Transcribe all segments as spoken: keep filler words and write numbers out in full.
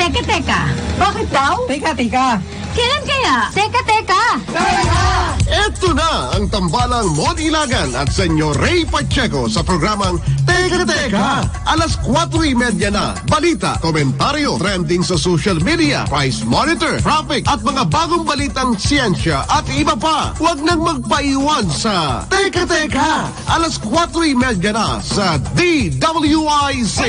Teka, teka. Bakit daw? Teka, teka. Kailan kaya? Teka, teka. Teka! Ito na ang tambalang Mon Ilagan at Senyor Ray Pacheco sa programang Teka Teka. Alas kwatro y media na. Balita, komentaryo, trending sa social media, price monitor, traffic at mga bagong balitang siyensya at iba pa. Huwag nang magpaiwan sa Teka Teka. Alas kwatro y media na sa D W I Z.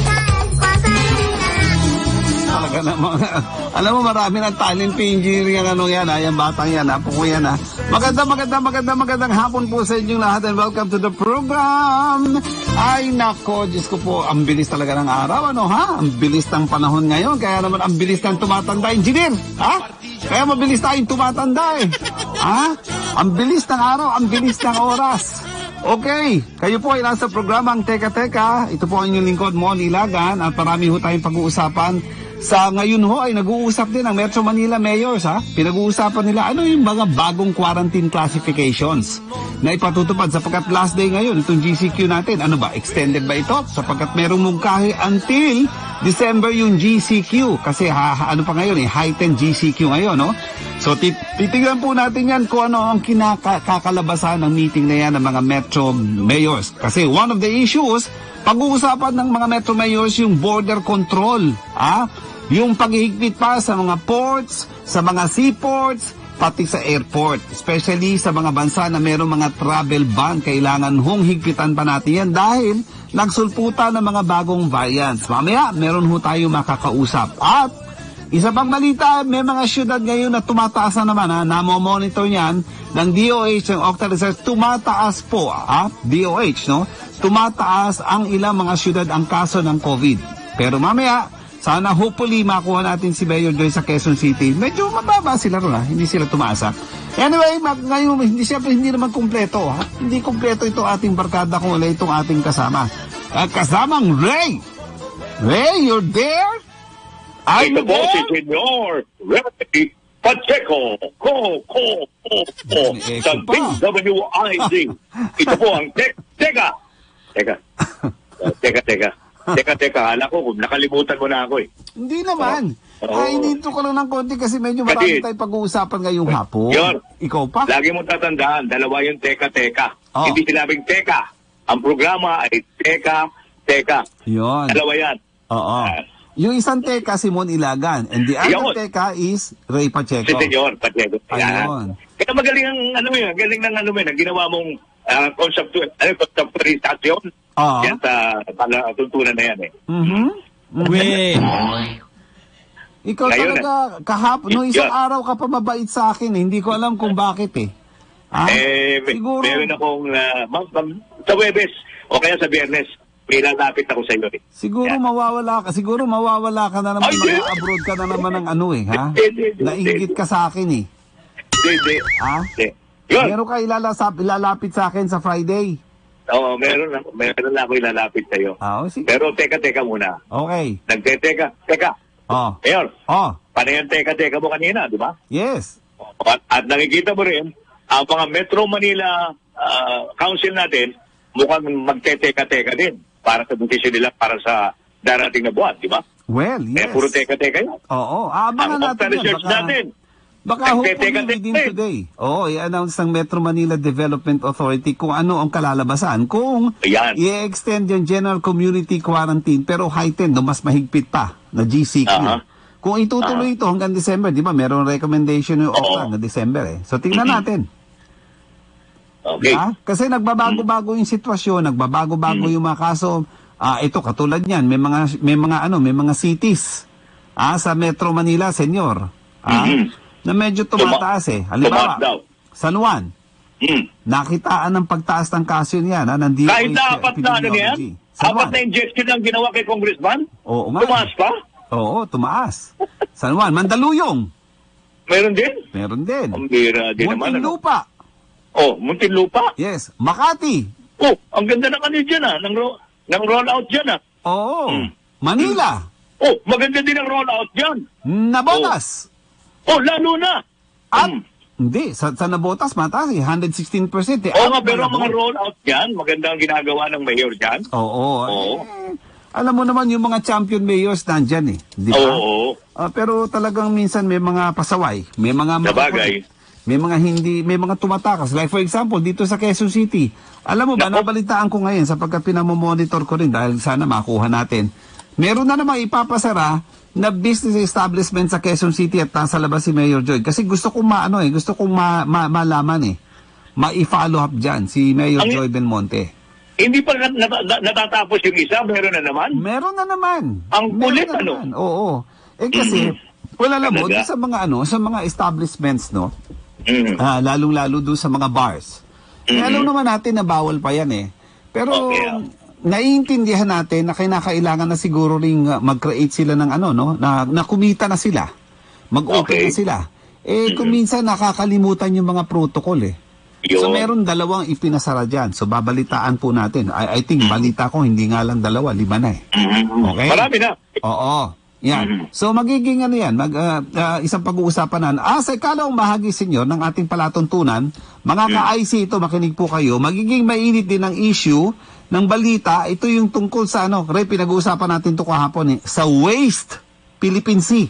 Talaga naman. Alam mo, marami ng talent pinjiri ang ano yan, ha? Yung batang yan, ha? Puko yan, ha? Maganda, maganda, maganda, magandang hapon po sa inyong lahat and welcome to the program. Ay, nako, Diyos ko po, ang bilis talaga ng araw, ano, ha? Ang bilis ng panahon ngayon, kaya naman ang bilis ng tumatanda, engineer, ha? Kaya mabilis tayong tumatanda, eh. Ha? Ang bilis ng araw, ang bilis ng oras. Okay, kayo po ay nasa programang Teka Teka. Ito po ang inyong lingkod, Mon Ilagan, at marami ho tayong pag-uusapan. Sa ngayon ho ay nag-uusap din ang Metro Manila Mayors, ha? Pinag-uusapan nila ano yung mga bagong quarantine classifications na ipatutupad sapagkat last day ngayon itong G C Q natin. Ano ba? Extended ba ito? Sapagkat merong mungkahi until December yung G C Q kasi ha, ha, ano pa ngayon eh, heightened G C Q ngayon, no? So tit titignan po natin yan kung ano ang kinakakalabasan ng meeting na yan ng mga Metro Mayors. Kasi one of the issues, pag-uusapan ng mga Metro Mayors yung border control, ha? Yung paghihigpit pa sa mga ports, sa mga seaports, pati sa airport. Especially sa mga bansa na mayroong mga travel ban, kailangan hong higpitan pa natin yan dahil nagsulputan ng mga bagong variants. Mamaya, meron ho tayo makakausap. At isa pang balita, may mga syudad ngayon na tumataas na naman, ha? Namo-monitor niyan ng D O H, ng Octa Research, tumataas po, ha? D O H, no? Tumataas ang ilang mga syudad ang kaso ng COVID. Pero mamaya, sana hopefully makuha natin si Mayor Joy sa Quezon City. Medyo mababa sila ron, ha? Hindi sila tumasa. Anyway, mag, ngayon, hindi, siyempre hindi naman kumpleto, ha? Hindi kumpleto ito ating barkada kung wala itong ating kasama. Uh, kasamang Ray! Ray, you're there? Are you Ito po there? si Senyor Ray Pacheco. Ko, ko, ko, ko. May Sa echo pa. D W I Z. Ito po ang te Teka. Teka. Uh, teka, teka. Teka, teka. Hala ko, nakalimutan mo na ako eh. Hindi naman. Oo. Ay, ininto ko lang ng konti kasi medyo Kasi- marami tayong pag-uusapan ngayong hapon. Yun. Ikaw pa? Lagi mong tatandaan, dalawa yung teka, teka. Oh. Hindi sinabing teka. Ang programa ay teka, teka. Yun. Dalawa yan. Oo. Ah. Yung isang teka, Simon Ilagan. And the other Yun. teka is Ray Pacheco. Si Senyor Pacheco. Ayun. Kaya magaling ang ano mo yun, galing ng ano mo yun, ang ginawa mong uh, concept, ano, conceptualization. Oo. Yan sa pala, tuntunan na yan eh. Mhm. Wait. Ikaw Ngayon, talaga, kahapon, no, isang Yun. araw ka pa mabait sa akin eh. Hindi ko alam kung bakit eh. Ah, eh, may, siguro. meron akong, uh, ma- ma- sa Webes, o kaya sa Biyernes, may lalapit ako sa iyo eh. Siguro Yan. mawawala ka, siguro mawawala ka na naman, Ay, hindi. abroad ka na naman ng ano eh, ha? Hindi, hindi, hindi. Nainggit ka sa akin eh. Hindi, hindi. Ha? Hindi. Yun. Meron ka ilalasap, ilalapit sa akin sa Friday. Oo, meron, ako- meron na ako ilalapit sa iyo. Ah, oh, sige. Pero teka, teka muna. Okay. Nagteteka, teka. Oh. Mayor, Oh, paano yung teka, teka mo kanina, di ba? yes. At, at nakikita mo rin, ang mga Metro Manila ah, Council natin, mukhang magteteka-teka din para sa desisyon nila para sa darating na buwan, di ba? Well, Kaya yes. puro teka-teka yun. Oo, abangan Ang natin Octa yan. Research Baka, natin. baka hopefully Nagteteka-teka within din. today. Oo, i-announce ng Metro Manila Development Authority kung ano ang kalalabasan. Kung Ayan. i-extend yung general community quarantine pero heightened, no, mas mahigpit pa na G C Q. Aha. Kung itutuloy ito hanggang December, di ba, meron recommendation yung Octa Oo. na December eh. So tingnan natin. Okay. Ha? Kasi nagbabago-bago yung sitwasyon, nagbabago-bago yung mga kaso. Ah, ito katulad niyan, may mga may mga ano, may mga cities ah sa Metro Manila, senyor. Ah, Mhm. na medyo tumataas eh. Halimbawa, Tumaas daw. San Juan, Hmm. nakitaan ng pagtaas ng kaso niyan, ha, ng D O H Kahit na apat na ano niyan, Epidemiology. San apat Juan. na injection lang ginawa kay Congressman, Oo nga. tumaas pa? Oo, tumaas. San Juan, Mandaluyong, Meron din? meron din. Ang bira din naman. Ano? Muntinlupa, Oh, Muntinlupa? yes. Makati, Oh, ang ganda ng ano dyan ah, ng, ro ng rollout dyan ah. oo. Hmm. Manila, Oh, maganda din ang rollout dyan. Nabotas, Oh, lalo na. at Hmm. hindi, sa, sa Nabotas mataas eh, one hundred sixteen percent eh. Oo At nga, pero ang mga Malabon. rollout dyan, maganda ang ginagawa ng mayor dyan. Oo. Oo. Eh, alam mo naman yung mga champion mayors nandyan eh. Di ba? Oo, oo. Ah, pero talagang minsan may mga pasaway, may mga Sabagay. may mga hindi, may mga tumatakas. Like for example, dito sa Quezon City, alam mo ba, Nako. nabalitaan ko ngayon sapagkat pinamomonitor ko rin dahil sana makuha natin. Meron na namang ipapasara na business establishment sa Quezon City at nasa labas si Mayor Joy. Kasi gusto kong maano eh, gusto kong ma, ma, malaman eh. Ma-follow up dyan si Mayor Ang- Joy Belmonte. Hindi pa nat- nat- nat- natatapos yung isa, meron na naman. Meron na naman. Ang Meron kulit, na ano? naman. Oo. Eh kasi, wala alam mo, Talaga? doon sa mga ano, sa mga establishments, no? Mm. Ah, lalong-lalo doon sa mga bars. Eh, Mhm. alam naman natin na bawal pa yan eh. Pero Okay, ah. naiintindihan natin na kinakailangan na siguro ring uh, mag-create sila ng ano, no? Na, na kumita na sila. Mag-open Okay. na sila. Eh, kung minsan nakakalimutan yung mga protocol eh. So Yun. meron dalawang ipinasara dyan. So babalitaan po natin. I, I think balita ko hindi nga lang dalawa, lima na eh. Mhm. Okay. Marami na. Oo. Yan. So magiging ano yan, mag, ah, ah, isang pag-uusapan na, ah, sa ikalawang bahagi senyor ng ating palatuntunan, mga ka-I C ito, makinig po kayo, magiging mainit din ang issue ng balita. Ito yung tungkol sa ano, Ray, pinag-uusapan natin ito kahapon eh, sa Waste Philippine Sea.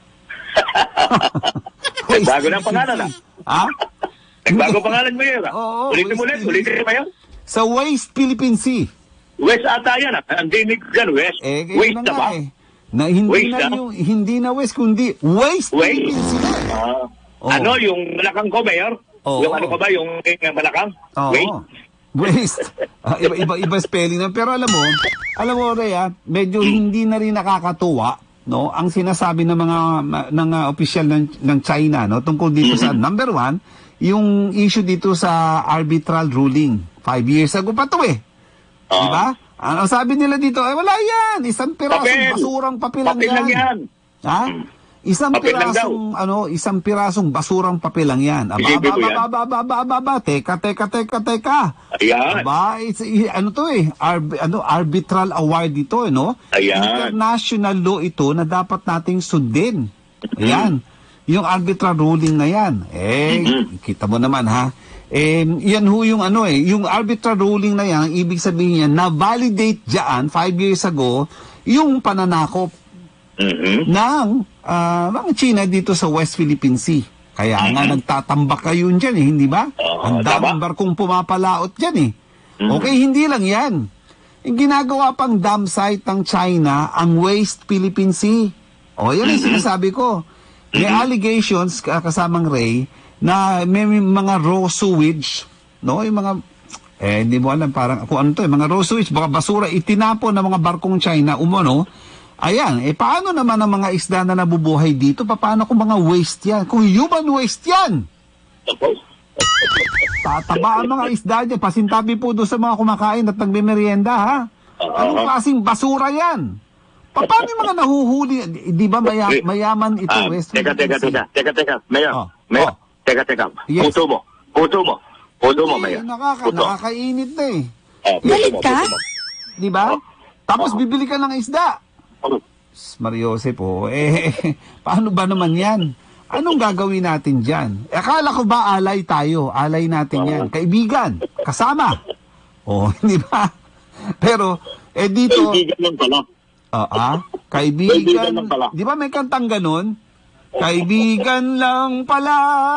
Waste Bago na ang pangalan, Philippine Sea. Ha? Nagbago pangalan mo yun. ah. Oo, ulitin mo West ulit, ulitin mo yun. Sa Waste Philippine Sea. West ata yan. ah. Ang dinig dyan, West. Eh, kaya West na na nga ba? eh. Na hindi Waste na na? yung, hindi na West, kundi Waste, Waste. Philippine Sea. Ah. Oo. Ano, yung Malakang ko, Mayor? Oo. Yung ano ka ba, yung eh, Malakang? Oo. Wait. Waste. Ah, iba, iba, iba spelling na. Pero alam mo, alam mo, Rhea, medyo hindi na rin nakakatuwa, no? Ang sinasabi ng mga, ma- ng uh, opisyal ng, ng China, no? Tungkol dito sa, number one, yung issue dito sa arbitral ruling. Five years ago pa to eh. Ah. Diba? Ano sabi nila dito? Ay, wala yan. Isang pirasong Papel. basurang papel lang Papel yan. lang yan. Ha? Isang Papel lang pirasong, ano, isang pirasong basurang papel lang yan. Aba, Isipin aba, mo yan. aba, aba, aba, aba, aba, aba, teka, teka, teka, teka. Ayan. Aba, it's, i- ano to eh, arb, ano, arbitral award ito, eh, no? Ayan. International law ito na dapat nating sundin. Ayan. Yung arbitral ruling na yan. Eh, kita mo naman ha. Eh, yan ho yung ano eh, yung arbitral ruling na yan, ang ibig sabihin yan, na-validate dyan, five years ago, yung pananakop Mhm. ng ah, mga China dito sa West Philippine Sea. Kaya nga nagtatambak kayo dyan eh, hindi ba? Oo, Ang daming tama. barkong pumapalaot dyan eh. Okay, hindi lang yan. Yung ginagawa pang dam site ng China, ang West Philippine Sea. O, yan ang sinasabi ko. May allegations, ka- kasamang Ray, na may, may mga raw sewage, no? Yung mga, eh, hindi mo alam, parang, kung ano to, eh, mga raw sewage, baka basura, itinapon ng mga barkong China, umano. Ayan, eh, paano naman ang mga isda na nabubuhay dito? Paano kung mga waste yan? Kung human waste yan? Tataba ang mga isda dyan. Pasintabi po doon sa mga kumakain at nagmimerienda, ha? Anong klaseng basura yan? Pa- Paano yung mga nahuhuli? Di, di ba maya, mayaman ito, Ah, West teka, teka, Philippine Sea? teka, teka, teka, Mayor, Oh, Mayor, oh. teka, teka, Yes. puto mo, puto mo, puto mo, Eh, Mayor, nakaka, puto. nakakainit na eh. Oh, puto Galit mo, ka? puto mo. Di ba? Oh. Tapos Oh. bibili ka ng isda. Oh. Mariose po, eh, paano ba naman yan? Anong gagawin natin dyan? Eh, akala ko ba alay tayo? Alay natin yan. Kaibigan, kasama. O, oh, di ba? Pero, eh dito, Kaibigan lang pala. ah, ah, Kaibigan kaibigan, lang pala. di ba may kantang ganun? Kaibigan lang pala,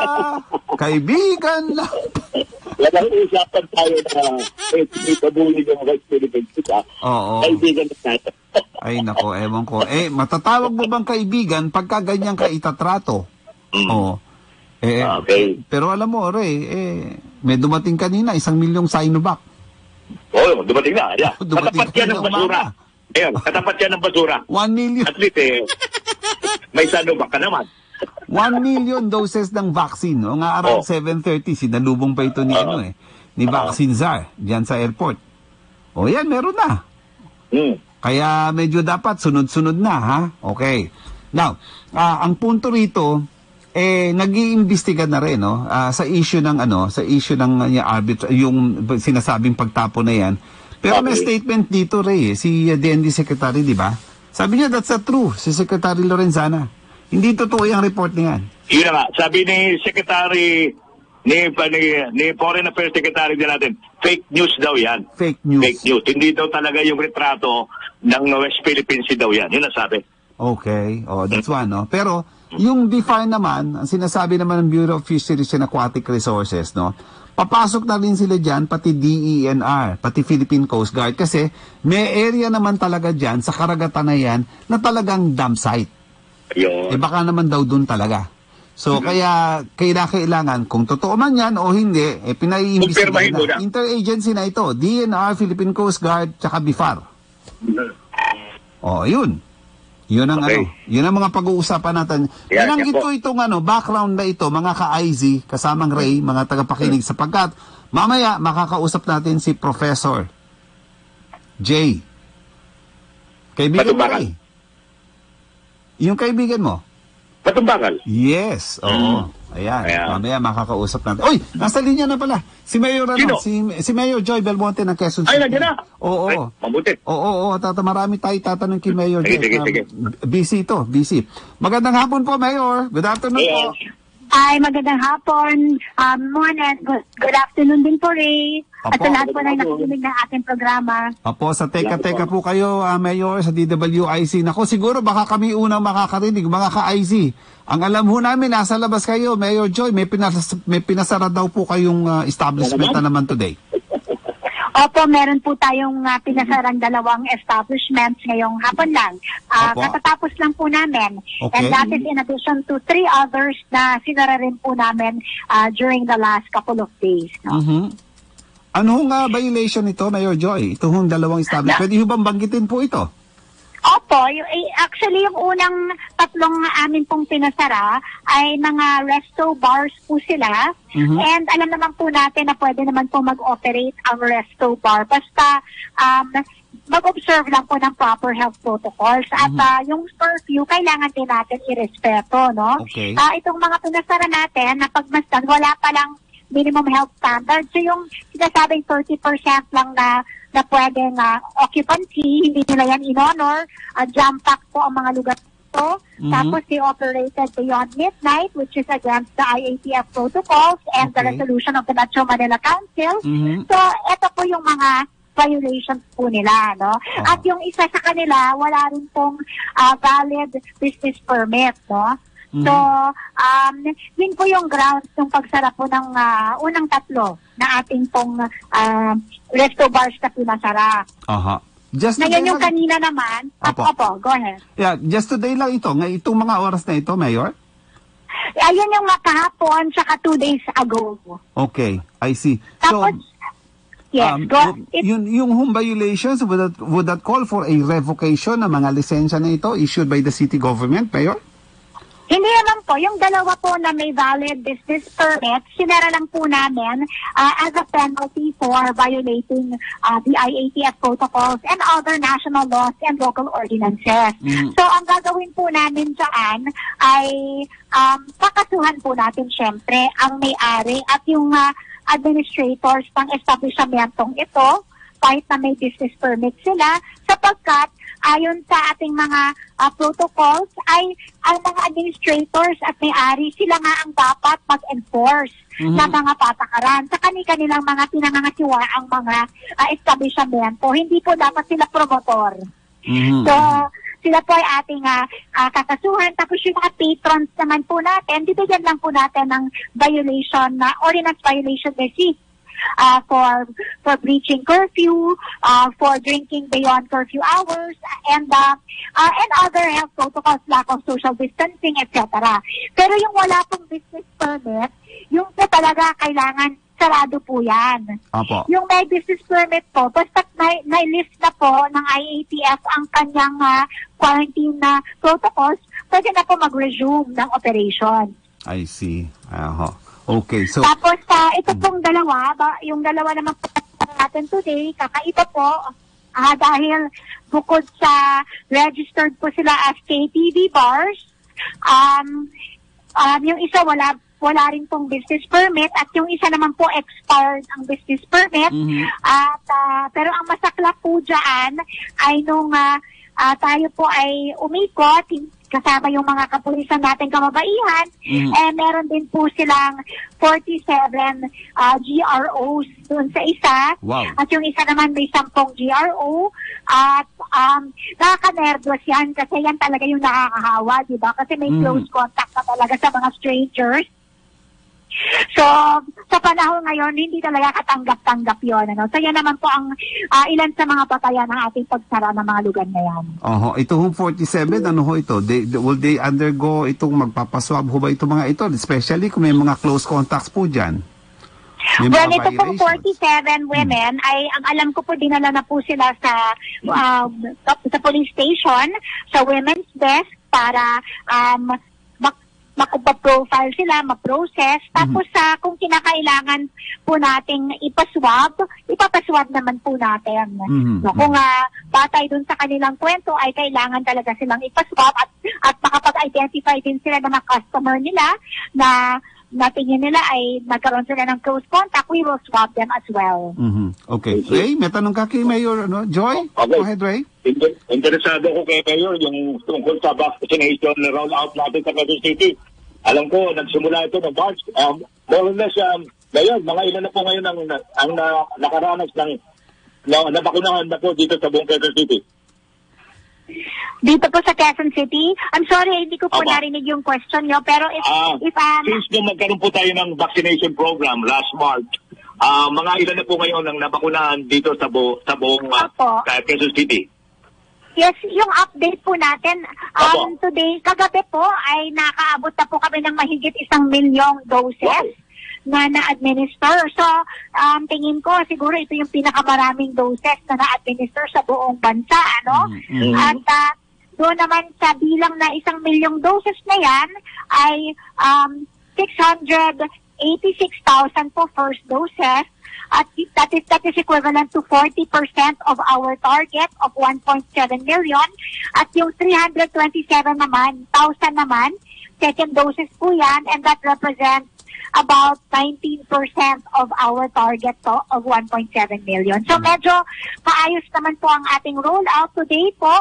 kaibigan lang. Walang usapan tayo na eh, pinipabuli yung West Philippines Sea. Oo. Kaibigan na tayo. Ay nako, ewan ko. Eh, matatawag mo bang kaibigan pagka ganyan ka itatrato? Mm. Oo. Eh, Okay. pero alam mo, Ray, eh, may dumating kanina, isang milyong Sinovac. Oo, dumating na. Yeah. Dumating Katapat yan kanina ng basura. umaga. Ayun, katapat yan ng basura. One million, At least, eh, may sanubak ka naman. one million doses ng vaccine. O nga around Oh. seven thirty, sinalubong pa ito ni, Ah. ano eh, ni Vaccine Czar, dyan sa airport. O yan, meron na. Hmm. Kaya medyo dapat sunod-sunod na, ha? Okay. Now, ah, ang punto rito, eh, nag-iimbestiga na rin, no? Ah, sa issue ng, ano, sa issue ng uh, arbitra- yung sinasabing pagtapo na yan. Pero may Okay. statement dito, Ray, eh, si uh, D N D Secretary, di ba? Sabi niya, that's not true, si Secretary Lorenzana. Hindi totoo yung report na yan. Yun na nga, sabi ni Secretary ni, ni, ni Foreign Affairs Secretary din natin, fake news daw yan. Fake news. Fake news. Hindi daw talaga yung retrato ng West Philippine Sea daw yan. Yun ang sabi. Okay. Oh, that's one, no? Pero, yung D F A R naman, ang sinasabi naman ng Bureau of Fisheries and Aquatic Resources, no? Papasok na rin sila dyan, pati D E N R, pati Philippine Coast Guard, kasi may area naman talaga dyan, sa karagatan na yan, na talagang dam site. Yun. Eh baka naman daw dun talaga. So, mm-hmm. kaya kailangan, kung totoo man yan o hindi, eh pinaiimbestigahan Kumpirmahin mo na. na. Interagency na ito, D N R, Philippine Coast Guard, tsaka B F A R. O, yun. Yun ang Okay. ano, yun ang mga pag-uusapan natin. Yeah, Ilang yeah ito po. itong ano, background na ito, mga ka-I Z, kasamang Ray, mga tagapakinig, sapagkat mamaya makakausap natin si Professor J. Kaibigan mo, Matumbakan. Ray. Yung kaibigan mo? Patumbakan. Yes, oo. Ayan, Ayan. mamaya makakausap natin. Uy, nasa linya na pala. Si Mayor, ano, Sino? si, si Mayor Joy Belmonte ng Quezon Ay, City. nandiyan na. Oo, Ay, oo. mabuti. Oo, oo, tata, marami tayo tatanong kay Mayor Sige, Joy. sige, Um, sige. Busy to, busy. Magandang hapon po, Mayor. Good afternoon po. Ay, magandang hapon. Um, morning. Good, good afternoon din po, Ray. At Apo. sa lahat po na nakikinig ng ating programa. Apo, sa teka-teka po kayo, ah, Mayor, sa D W I C. Nako, siguro baka kami unang makakarinig, mga ka-I Z. Ang alam ho namin, nasa labas kayo, Mayor Joy, may, pinas may pinasara daw po kayong ah, establishment na naman today. Opo, meron po tayong uh, pinasarang dalawang establishments ngayong hapon lang. Uh, Opo. katatapos lang po namin. Okay. And that is in addition to three others na sinara rin po namin uh, during the last couple of days. No? Mhm. Ano nga violation ito, Mayor Joy? Ito hong dalawang establishment. Pwede ho bang banggitin po ito? Opo, yung, eh, actually yung unang tatlong amin pong pinasara ay mga resto bars po sila. Mhm. And alam naman po natin na pwede naman po mag-operate ang resto bar. Basta um, mag-observe lang po ng proper health protocols. At ah, yung curfew, kailangan din natin irespeto, no? Okay. Ah, itong mga pinasara natin, na pagmasdan, wala pa lang minimum health standards. So yung sinasabing thirty percent lang na na pwedeng uh, occupancy, hindi nila yan in-honor. Uh, jam-pack po ang mga lugar ito. Mhm. Tapos they operated beyond midnight, which is against the I A T F protocols and the Okay. resolution of the Metro Manila Council. Mhm. So, ito po yung mga violations po nila, no? Ah. At yung isa sa kanila, wala rin pong ah, valid business permit, no? So, um, yun po yung grounds ng pagsara po ng ah, unang tatlo na ating pong ah, resto bars na pinasara. Aha. Just today Ngayon yung lang, kanina naman, at Apo. opo, go ahead. yeah, just today lang ito. Ngay itong mga oras na ito, Mayor? Ayun yung mga kahapon, tsaka two days ago. Okay, I see. So, Tapos, yes, um, go, it, yun, yung home violations, would that, would that call for a revocation ng mga lisensya na ito issued by the city government, Mayor? Hindi naman po. Yung dalawa po na may valid business permit, sinara lang po namin uh, as a penalty for violating uh, the I A T F protocols and other national laws and local ordinances. Mhm. So, ang gagawin po namin dyan ay um, kakasuhan po natin syempre ang may-ari at yung uh, administrators ng establishmentong ito kahit na may business permit sila sapagkat ayon sa ating mga uh, protocols ay ang mga administrators at may-ari sila nga ang dapat mag-enforce Mhm. ng mga patakaran sa kani-kanilang mga pinangangasiwa ang mga uh, establishmento. Hindi po dapat sila promotor. Mhm. So, sila po ay ating uh, uh, kakasuhan. Tapos yung mga patrons naman po natin, bibigyan lang po natin ng violation, na ordinance violation receipt. Uh, for for breaching curfew, uh, for drinking beyond curfew hours, and uh, uh, and other health protocols, lack of social distancing, et cetera. Pero yung wala pong business permit, yung po talaga kailangan sarado po yan. Apo. Yung may business permit po, basta may, may list na po ng I A T F ang kanyang uh, quarantine na protocols, pwede na po mag-resume ng operation. I see. Aha. Okay, so, Tapos, uh, ito pong dalawa, ba, yung dalawa naman po natin today, kakaiba po, ah, dahil bukod sa registered po sila as K T V bars, um, um, yung isa wala wala rin pong business permit at yung isa naman po expired ang business permit. Mhm. At ah, pero ang masakla po dyan ay nung ah, ah, tayo po ay umikot, kasama yung mga kapulisan natin kamabaihan, Mhm. eh meron din po silang forty-seven uh, G R Os dun sa isa. Wow. At yung isa naman may sampung G R O. At um, nakaka-nervous yan kasi yan talaga yung nakakahawa, di ba? Kasi may Mhm. close contact ka talaga sa mga strangers. So, sa panahon ngayon, hindi talaga katanggap-tanggap yun. Ano? So, yan naman po ang ah, ilan sa mga batayan ng ating pagsara ng mga lugar na yan. Oho, ito hong forty-seven, ano ho ito? They, they- will they undergo itong magpapaswab ho ba ito mga ito? Especially kung may mga close contacts po dyan. May Well, mga ito pong violations. forty-seven women, ay ang alam ko po dinala na po sila sa um, sa police station, sa women's desk para um, mak- makupa-profile sila, ma-process. Tapos sa kung kinakailangan po nating ipaswab, ipapaswab naman po natin. Mhm. No, kung uh, batay dun sa kanilang kwento ay kailangan talaga silang ipaswab at, at makapag-identify din sila ng mga customer nila na natingin nila ay nagkaroon sila ng close contact, we will swab them as well. Mhm. Okay. Ray, may tanong ka kay Mayor ano? Joy? Okay. Go ahead, Ray. Inter- Interesado ko kay Mayor yung tungkol sa vaccination na roll out natin sa Quezon City. Alam ko, nagsimula ito ng March. Um, more or less, um, Mayor, mga ilan na po ngayon ang, ang na, nakaranas ng na, nabakunahan na po dito sa buong Quezon City. Dito po sa Quezon City, I'm sorry, hindi ko po Opo. narinig yung question nyo, pero if, Ah, if um, since nung magkaroon po tayo ng vaccination program last March, ah mga ilan na po ngayon ang nabakunahan dito sa, bu- sa buong uh, Opo. Quezon City. yes, yung update po natin, um, Opo. today, kagabi po ay nakaabot na po kami ng mahigit isang milyong doses. Wow. Na na-administer. So, um, tingin ko, siguro ito yung pinakamaraming doses na na-administer sa buong bansa, ano? Mhm. At uh, doon naman sa bilang na isang milyong doses na yan, ay um, six hundred eighty-six thousand po first doses, at that is, that is equivalent to forty percent of our target of one point seven million, at yung three hundred twenty-seven naman, thousand naman, second doses po yan, and that represents about nineteen percent of our target to of one point seven million. So medyo maayos naman po ang ating rollout today po.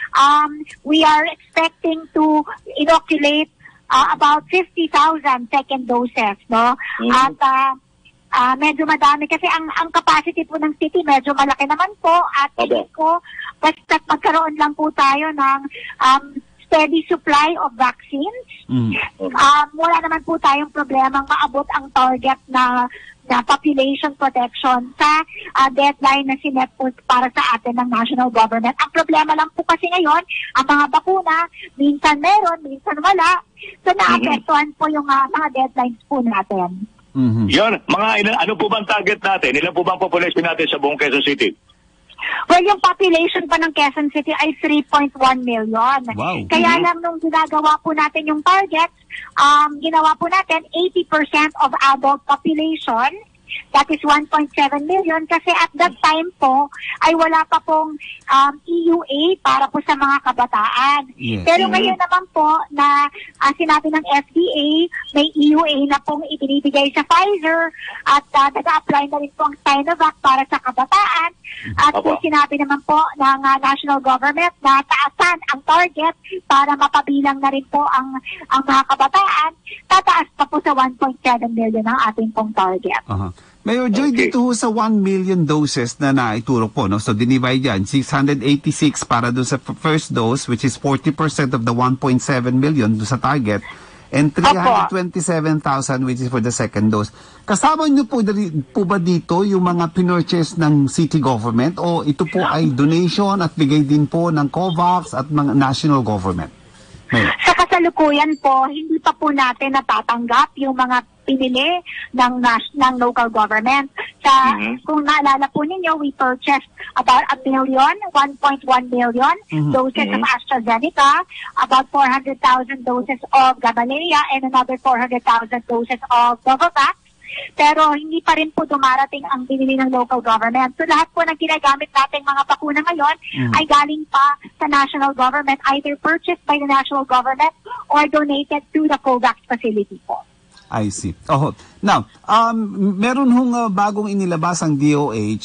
Um, we are expecting to inoculate uh, about fifty thousand second doses, no? Mhm. At uh, uh, medyo madami kasi ang ang capacity po ng city medyo malaki naman po, at Opo. tingin ko basta magkaroon lang po tayo ng um, steady supply of vaccines. Mhm. Um, wala naman po tayong problemang maabot ang target na na population protection sa uh, deadline na sinet po para sa atin ng national government. Ang problema lang po kasi ngayon, ang mga bakuna, minsan meron, minsan wala. So naapektuhan po yung uh, mga deadlines po natin. Mhm. Yon, mga ilan, ano po bang target natin? Ilan po bang population natin sa buong Quezon City? Well, yung population pa ng Quezon City ay three point one million. Wow. Kaya Mhm. lang nung ginagawa po natin yung targets, um, ginawa po natin eighty percent of adult population. That is one point seven million kasi at that time po ay wala pa pong um, E U A para po sa mga kabataan. Yes. Pero Mhm. ngayon naman po na uh, sinabi ng F D A, may E U A na pong ibinibigay sa Pfizer at uh, nag-a-apply na rin po ang Sinovac para sa kabataan. At Opo. kung sinabi naman po ng uh, national government na taasan ang target para mapabilang na rin po ang ang mga kabataan, tataas pa po sa one point seven million ang ating pong target. Aha. Mayor Joy, Okay. dito ho sa one million doses na naituro po, no? So, dinivide yan, six hundred eighty-six para doon sa f- first dose, which is forty percent of the one point seven million doon sa target, and three hundred twenty-seven thousand which is for the second dose. Kasama niyo po, dali- po ba dito yung mga pinurchase ng city government, o ito po ay donation at bigay din po ng COVAX at mga national government? Mayor. Sa kasalukuyan po, hindi pa po natin natatanggap yung mga pinili ng nas- ng local government. Sa Mhm. kung naalala po ninyo, we purchased about a million, one point one million Mhm. doses of Mhm. AstraZeneca, about four hundred thousand doses of Gamaleya, and another four hundred thousand doses of Novavax. Pero hindi pa rin po dumarating ang binili ng local government. So lahat po ng ginagamit nating mga bakuna ngayon Mhm. ay galing pa sa national government, either purchased by the national government or donated to the COVAX facility po. I see. Oh, now, um, meron hong uh, bagong inilabas ang D O H.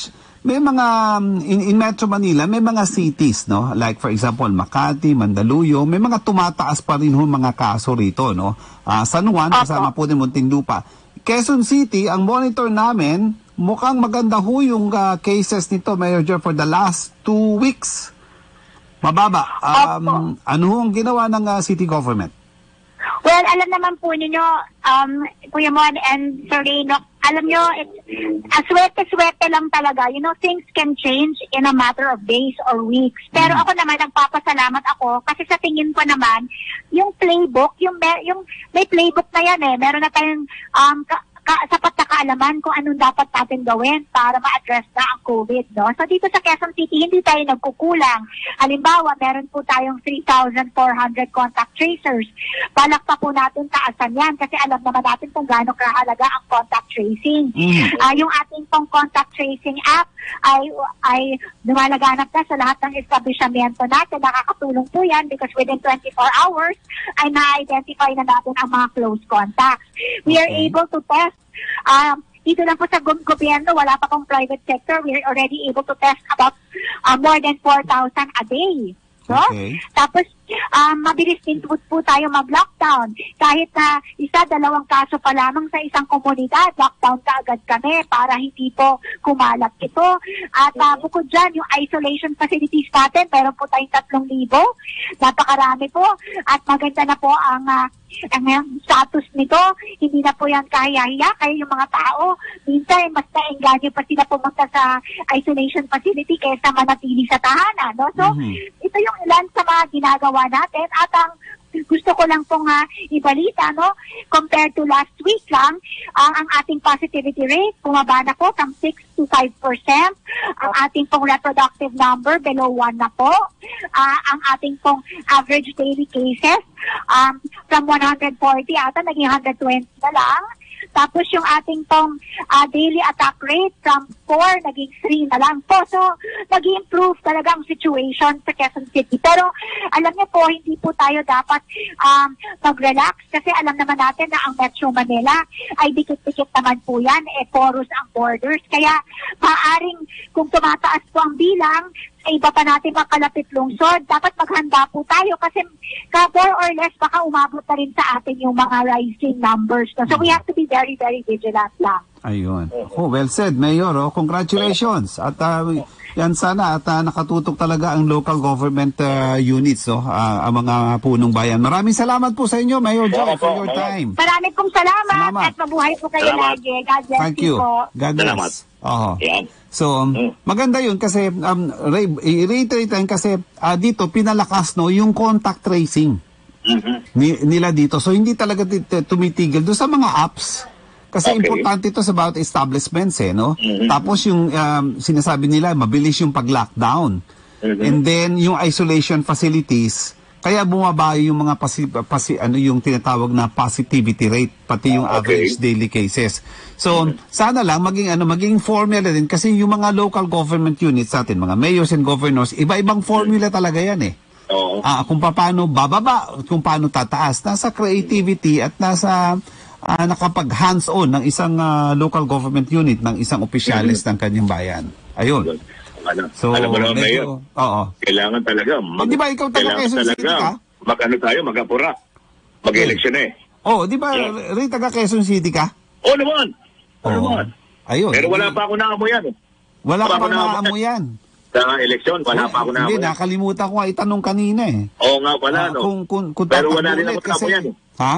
may mga, um, in, in Metro Manila, may mga cities, no? Like for example, Makati, Mandaluyong, may mga tumataas pa rin ho mga kaso rito, no? Uh, San Juan, kasama po din Muntinlupa. Quezon City, ang monitor namin, mukhang maganda ho yung uh, cases nito, Mayor Joe, for the last two weeks. Mababa. Um, ano ho ang ginawa ng uh, city government? Well, alam naman po ninyo, um, Kuya Mon and Sir Reno, alam nyo, aswerte-swerte lang talaga. You know, things can change in a matter of days or weeks. Pero ako naman, nagpapasalamat ako kasi sa tingin ko naman, yung playbook, yung, yung may playbook na yan eh. Meron na tayong um, ka, ka, sapat na kaalaman kung anong dapat natin gawin para ma-address na ang COVID. No? So dito sa Quezon City, hindi tayo nagkukulang. Halimbawa, meron po tayong three thousand four hundred contact tracers. Balak pa po natin taasan yan kasi alam naman natin kung gaano kahalaga ang contact tracing. Mm. Uh, yung ating pong contact tracing app ay ay lumalaganap na sa lahat ng establishmento natin. Nakakatulong po yan because within twenty-four hours ay na-identify na natin ang mga close contacts. We okay. are able to test um, dito lang po sa gobyerno, wala pa pong private sector. We are already able to test about uh, more than four thousand a day. So, okay. Tapos, um, mabilis din po, po tayo mag-lockdown. Kahit na isa, dalawang kaso pa lamang sa isang komunidad, lockdown ka agad kami para hindi po kumalat ito. At uh, bukod dyan, yung isolation facilities natin, meron po tayong tatlong libo. Napakarami po. At maganda na po ang uh, ang status nito, hindi na po yan kahiya-hiya. Kaya yung mga tao, minsan mas naengganyo pa sila pumunta sa isolation facility kaysa manatili sa tahanan. No? So, mm-hmm. ito yung ilan sa mga ginagawa natin. At ang gusto ko lang pong uh, ibalita, no? Compared to last week lang, uh, ang ating positivity rate, bumaba na po from six to five percent. Ang ating pong reproductive number, below one na po. Uh, ang ating pong average daily cases, um, from one hundred forty ata, naging one hundred twenty na lang. Tapos yung ating pong uh, daily attack rate from four, naging three na lang po. So, nag-improve talaga ang situation sa Quezon City. Pero, alam niyo po, hindi po tayo dapat um, mag-relax kasi alam naman natin na ang Metro Manila ay dikit-dikit naman po yan, eh, porous ang borders. Kaya, maaaring kung tumataas po ang bilang, sa iba pa natin makalapit lungsod, dapat maghanda po tayo kasi ka more or less baka umabot na rin sa atin yung mga rising numbers. No? So we have to be very, very vigilant lang. Ayun. Oh, well said, Mayor. Oh, congratulations. At uh, yan sana at uh, nakatutok talaga ang local government uh, units, oh, uh, ang mga punong bayan. Maraming salamat po sa inyo, Mayor Joe, for your time. Maraming pong salamat, salamat. At mabuhay po kayo salamat. lagi. God bless Thank you. Po. God bless. Salamat. Oh. Yan. So, um, mm. maganda yun kasi, um, i-reiterate lang kasi uh, dito, pinalakas no, yung contact tracing mm-hmm. ni, nila dito. So, hindi talaga tumitigil doon sa mga apps. Kasi okay. importante ito sa bawat establishments eh, no? Mm-hmm. Tapos yung um, sinasabi nila, mabilis yung pag-lockdown. Mm-hmm. And then, yung isolation facilities, kaya bumaba yung mga pasi, pasi, ano yung tinatawag na positivity rate pati yung okay. average daily cases. So mm-hmm. sana lang maging ano maging formula din kasi yung mga local government units natin, mga mayors and governors, iba-ibang formula talaga yan eh. Oo. Uh, kung paano bababa, kung paano tataas, nasa creativity at nasa uh, nakapag hands-on ng isang uh, local government unit ng isang opisyalis mm-hmm. ng kanyang bayan. Ayun. Ano, so, alam mo naman, Mayor, oo. kailangan talaga, mag, di ba ikaw taga Quezon City ka? Mag-ano tayo, mag-apura. Mag-election eh. Oo, di ba, yeah. Ray, taga Quezon City ka? Oo naman. Oo naman. Ayun. Pero wala pa ako naamoy yan. Eh. Wala, wala pa naamoy yan. Sa eleksyon, wala, wala pa ako naamoy. Hindi, nakalimutan ko nga itanong kanina eh. Oo nga pala, uh, no? Kung, kung, kung pero wala rin ako naamoy yan. Eh. Ha?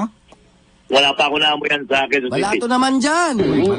Wala pa ako naamoy yan sa Quezon City. Wala to naman dyan.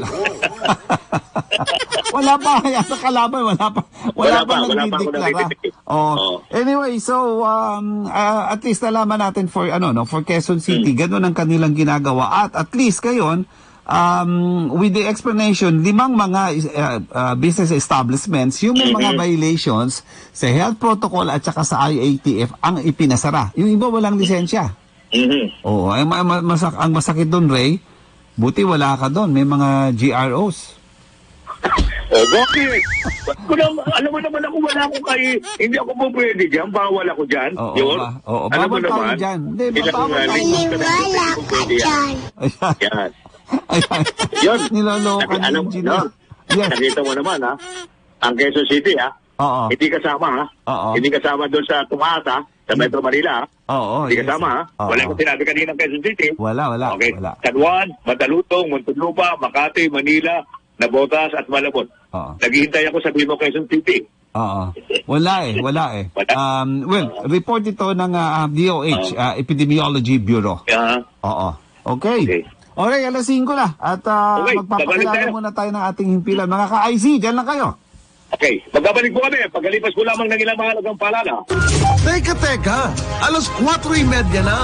Wala pa kaya sa kalaban, wala pa. Wala, wala pa, wala pa ako nagdideklara. Oh. oh. Anyway, so um uh, at least nalaman natin for ano no, for Quezon City, hmm. ganun ang kanilang ginagawa at at least kayon um with the explanation, limang mga uh, uh, business establishments yung may mga violations sa health protocol at saka sa I A T F ang ipinasara. Yung iba walang lisensya. Mm-hmm. Oo, ay, masak ang masakit doon, Ray, buti wala ka doon, may mga G R Os. Oh, bakit? Kung alam mo naman ako, wala ako kay, hindi ako po pwede dyan, bawal ako dyan. Oo, yun. Ba, oo, alam mo bawal tayo naman, dyan. Hindi, bawal tayo. Maniwala ka dyan. Yan. Ayan. Yun. Niloloko ka Alam ng engineer. Yes. Nakita mo naman, ha? ang Quezon City, ha? Oo. Hindi kasama, ha? Oo. Hindi kasama doon sa tumaas, ha? Sa Metro Manila, ha? Oo. Hindi yes. kasama, ha? Oo. Wala ko sinabi kanina ng Quezon City. Wala, wala. Okay. Wala. San Juan, Mandalutong, Muntinlupa, Makati, Manila, Navotas, at Malabon. Oo. Naghihintay ako sa Bimo, Quezon City. Oo. Wala eh, wala eh. Wala. Um, well, report ito ng uh, D O H, uh, Epidemiology Bureau. Yeah. Oo. Okay. Okay. Alright, alas singko na. At uh, Okay, babalik magpapakilala tayo. muna tayo ng ating himpilan. Mga ka-I C, dyan lang kayo. Okay, magbabalik po kami. Pagkalipas po lamang ng ilang mahalagang paalala. Teka, teka. Alas kwatro trenta na.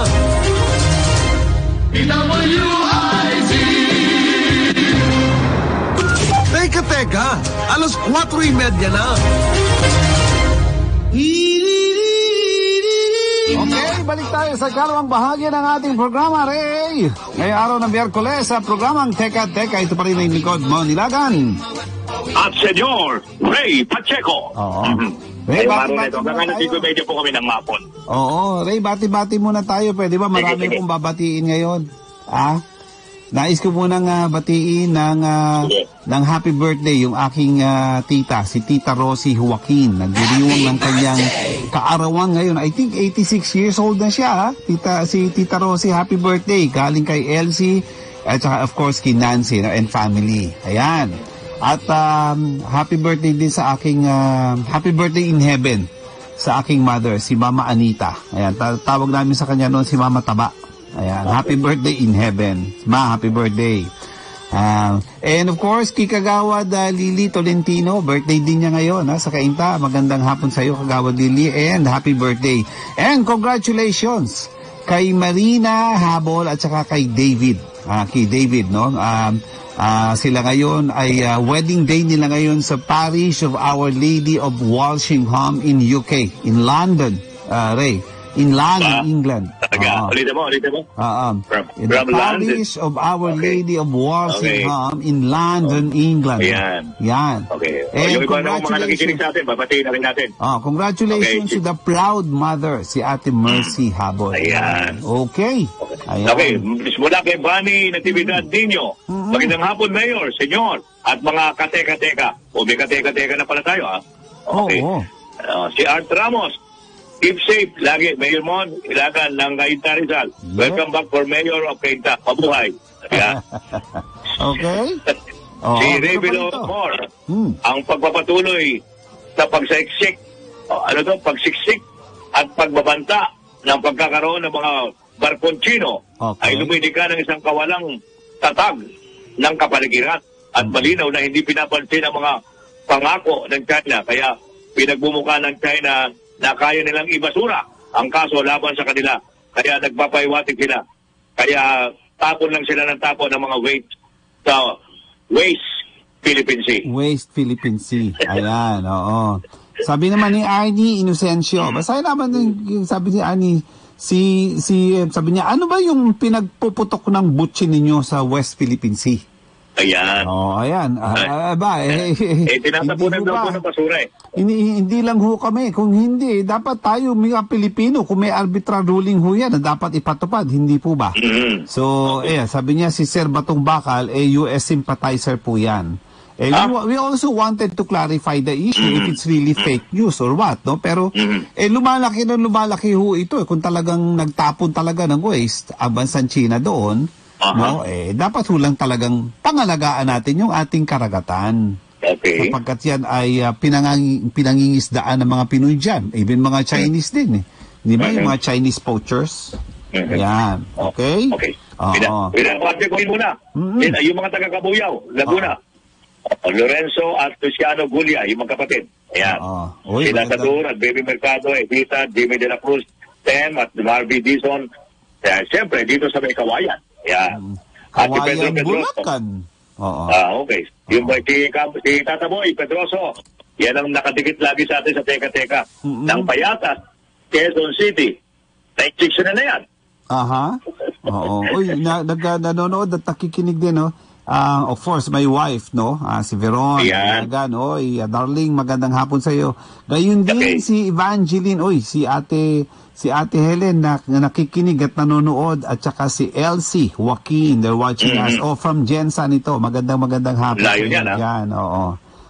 Teka, teka. Alas kwatro trenta na. Okay, balik tayo sa kalawang bahagi ng ating programa, Ray. Ngayong araw ng Miyerkules sa programang Teka Teka, ito pa rin ang likod mo, Nilagan. At Senyor Ray Pacheco. Oo. Mhm. Ray, Ngayong bati- araw na bati ito, muna hanggang tayo. nandito medyo po kami ng mapon. Oo, Ray, bati-bati muna tayo. Pwede ba? Marami Sige, sige. akong babatiin ngayon. Ah? Nais ko munang uh, batiin ng, uh, Sige. ng happy birthday yung aking uh, tita, si Tita Rosie Joaquin. Nagdiriwang ng kanyang kaarawan ngayon. I think eighty-six years old na siya. Ha? Tita, si Tita Rosie, happy birthday. Galing kay Elsie at saka of course kay Nancy, no, and family. Ayan. At um, happy birthday din sa aking, uh, happy birthday in heaven sa aking mother, si Mama Anita. Ayan, ta- tawag namin sa kanya noon si Mama Taba. Ayan, happy birthday in heaven. Ma, happy birthday. Um, and of course, Kikagawad uh, Lily Tolentino, birthday din niya ngayon, ha, sa Kainta. Magandang hapon sa iyo, Kagawad Lily, and happy birthday. And congratulations kay Marina Habol at saka kay David. Ah, kay David, no? Um, ah, sila ngayon ay uh, wedding day nila ngayon sa Parish of Our Lady of Walsingham in U K, in London, uh, Ray. In London, Ah, England. Talaga, Oo. ulitin mo, ulitin mo. Uh, um, From- in the from London. Parish of Our Okay. Lady of Walsingham in London, England. Ayan. Yan. Okay. O, And yung iba na mga nakikinig congratulations. sa atin, babatiin na rin natin. Ah, congratulations Okay. to the proud mother, si Ate Mercy Habol. Ayan. Okay. Ayan. Okay, mula kay Bani Natividad Dino. Magandang hapon, Mayor, Senyor, at mga kateka-teka. O may kateka-teka na pala tayo, ha? Okay. Oo. Ah, si Art Ramos, keep safe lagi. Mayor Mon, Ilagan ng Cainta Rizal. Yeah. Welcome back for Mayor of Cainta. Pabuhay. Yeah. Okay. Oo, si ano Ray pa Bilo ito? Moore, Hmm. ang pagpapatuloy sa pagsiksik, o ano to, pagsiksik at pagbabanta ng pagkakaroon ng mga barkong Chino Okay. ay lumilika ng isang kawalang tatag ng kapaligiran at malinaw na hindi pinapansin ang mga pangako ng China. Kaya pinagbumuka ng China na kaya nilang ibasura ang kaso laban sa kanila. Kaya nagpapaiwatig sila. Kaya tapon lang sila ng tapon ng mga waste sa Waste Philippine Sea. Waste Philippine Sea. Ayan, oo. Sabi naman ni Arnie Inocencio, basahin naman yung, yung sabi ni Arnie, si, si, sabi niya, ano ba yung pinagpuputok ng butsin ninyo sa West Philippine Sea? Ayan. Oh, ayan. Ah, ah, ba, eh, Eh, tinatapunan hindi ho daw ba? po ng basura eh. Hindi, hindi lang ho kami. Kung hindi, dapat tayo mga Pilipino, kung may arbitral ruling ho yan, na dapat ipatupad, hindi po ba? Mhm. So, eh, sabi niya si Sir Batong Bakal, eh, U S sympathizer po yan. Eh, Ah? we, we also wanted to clarify the issue if it's really fake news or what, no? Pero, Mhm. eh, lumalaki na lumalaki ho ito. Eh, kung talagang nagtapon talaga ng waste, ang bansang China doon, Aha. no? Eh, dapat ho lang talagang pangalagaan natin yung ating karagatan. Okay. Sapagkat yan ay uh, pinangang, pinangingisdaan ng mga Pinoy dyan. Even mga Chinese din eh. Di ba? Yung mga Chinese poachers. Mhm. Yan. Okay? Okay. Oo. Pina, pinaparte ko rin muna. Mhm. Yan, yung mga taga-Kabuyaw, Laguna. Uh, Lorenzo at Luciano Gulia, yung magkapatid. Ayan. Oo. Uy, Sila maganda. Tadur at Baby Mercado, Evita, Jimmy De La Cruz, Tem at Marvin Dizon. Kaya siyempre, dito sa may Kawayan. Ayan. At si Pedro Kawayan Pedroso. Bulacan. Oo. Ah, okay. Yung ba si, Kam- si Tata Boy, Pedroso, yan ang nakadikit lagi sa atin sa Teka Teka. Mm-mm. Ng Payatas, Quezon City. ninety-six na na yan. Aha. Oo. Uy, na, nag, nanonood at nakikinig din, no? Ah, of course, my wife, no? Ah, si Veron. Ayan. Ayan. Oy, ah, darling, magandang hapon sa iyo. Gayun din Okay. si Evangeline, oy, si Ate si Ate Helen na, na nakikinig at nanonood at saka si Elsie Joaquin, they're watching us. Oh, from Jensen ito. Magandang magandang hapon. Layo sa yan, inyo ah. dyan, oo.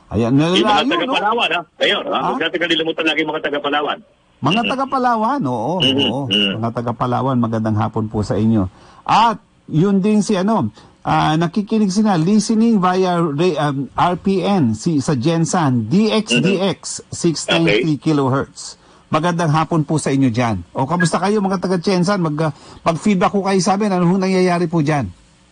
Ayan, Yung mga nalalayo, no? taga-Palawan, ha? Ayun, ha? Ha? Huwag natin kalimutan lagi mga taga-Palawan. Mga taga-Palawan, oo, Mhm, oo. mhm. Mga taga-Palawan, magandang hapon po sa inyo. At yun din si ano, ah, nakikinig sila, listening via ra- um, R P N si, sa Gensan, D X D X, six ninety kilohertz. Magandang hapon po sa inyo dyan. O, kamusta kayo mga taga-Gensan? Mag, uh, mag-feedback ko kayo sa amin, ano hong nangyayari po dyan?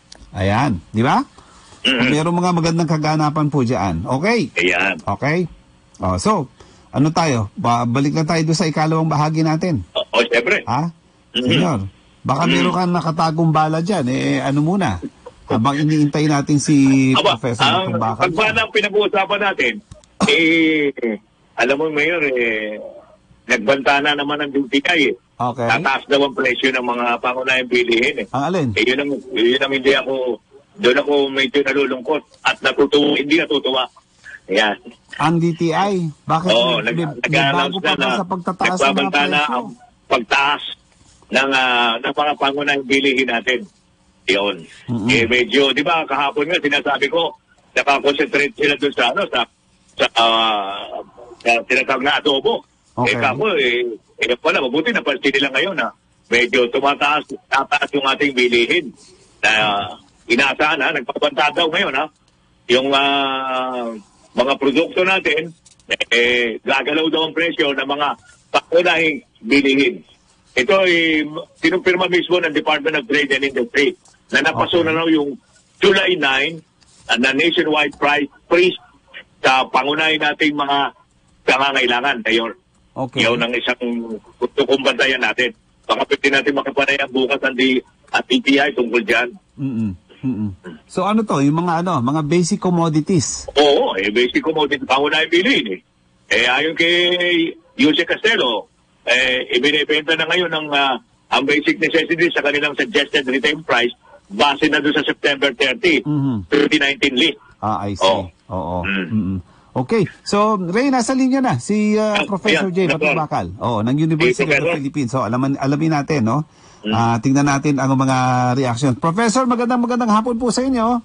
Ayan, di ba? Mhm. Mayroong mga magandang kaganapan po dyan. Okay? Ayan. Okay? O, so, ano tayo? Ba- balik na tayo doon sa ikalawang bahagi natin. O, o siyempre. Ha? Mhm. Senyor, baka Mhm. meron kang nakatagong bala dyan. Eh, ano muna? Habang iniintay natin si Aba, Professor ang Tumbakal. pagbanang pinag-uusapan natin, eh, alam mo, Mayor, eh, nagbanta na naman ang D T I, eh. Okay. Tataas daw ang presyo ng mga pangunahing bilihin, eh. Ang alin? Eh, yun ang, yun ang hindi ako, doon ako medyo nalulungkot at natutuwa, hindi natutuwa. Ayan. Ang D T I. Bakit Oo, may, nag, may, may nag-announce bago pa na ba na sa pagtataas ng mga nagbabanta na presyo? ang pagtaas ng, ah, ng mga pangunahing bilihin natin. Yun. Mm-mm. Eh, medyo, di ba, kahapon nga, sinasabi ko, nakakonsentrate sila doon sa, ano, sa, sa, ah, sa tinatawag na adobo. Okay. Eh, kako, eh, eh, pala, mabuti na pansin nila ngayon, ha. Medyo tumataas, tataas yung ating bilihin. Na, inaasahan, ha, nagpapanta daw ngayon, ha. Yung, ah, mga produkto natin, eh, gagalaw daw ang presyo ng mga pangunahing bilihin. Ito ay sinumpirma mismo ng Department of Trade and Industry na napaso Okay. na raw yung July ninth uh, na nationwide price freeze sa pangunahin nating mga pangangailangan. Mayor, Okay. yun ang isang gusto kong bantayan natin. Baka pwede natin makapanayan bukas ang di- at T T I tungkol dyan. Mm-mm. Mm-mm. So ano to? Yung mga ano, mga basic commodities. Oo, eh, basic commodity, pangunahing bilihin eh. Eh, ayon kay Jose Castelo, eh, ibinibenta na ngayon ng ah, ang basic necessities sa kanilang suggested retail price base na doon sa September thirtieth, Mhm. twenty nineteen list. Ah, I see. Oo. Oo. Mm. Mm-mm. Okay. So, Ray, nasa linya na si uh, Yan, Professor yan, J. Doctor. Matumbakal. Oh, ng University of Hey, the Professor. Philippines. So, alaman, alamin natin, no? Mm. Ah, tingnan natin ang mga reaction. Professor, magandang magandang hapon po sa inyo.